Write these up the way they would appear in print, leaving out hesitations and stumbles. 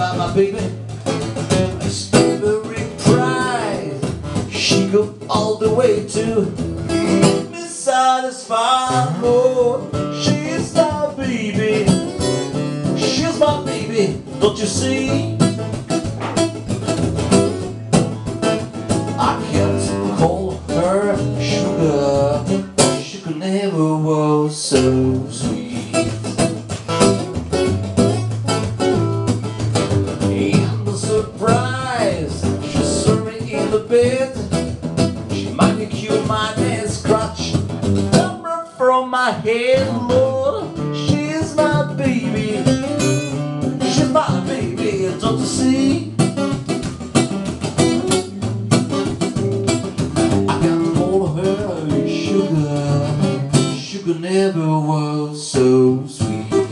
about my baby. I still very pride. She go all the way to be satisfied. Oh, she's my baby. She's my baby. Don't you see? I can't call her sugar. Sugar never was so sweet. She manicure my nail, scratch number from my head, Lord. She's my baby. She's my baby, don't you see? I can call her sugar. Sugar never was so sweet.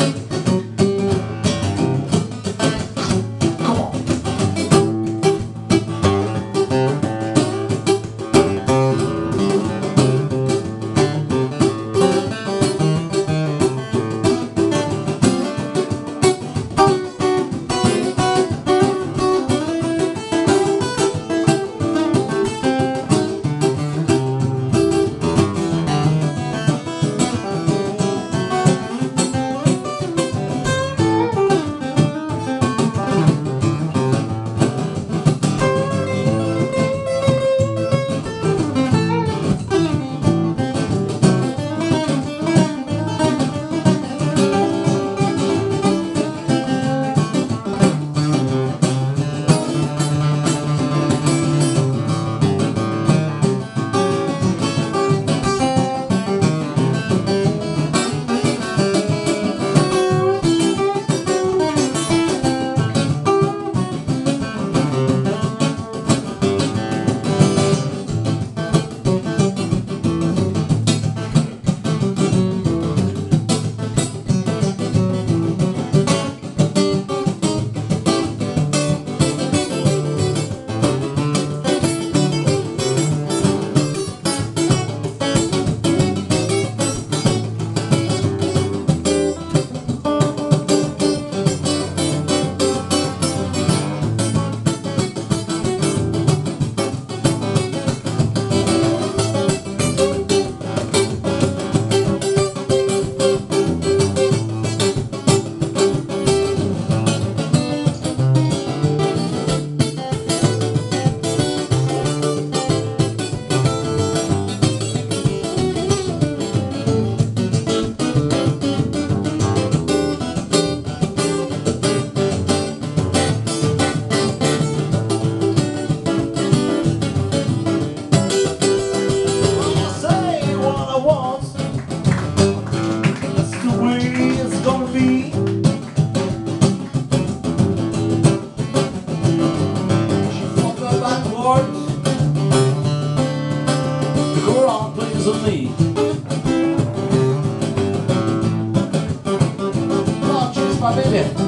Of me. Oh, cheers, my baby.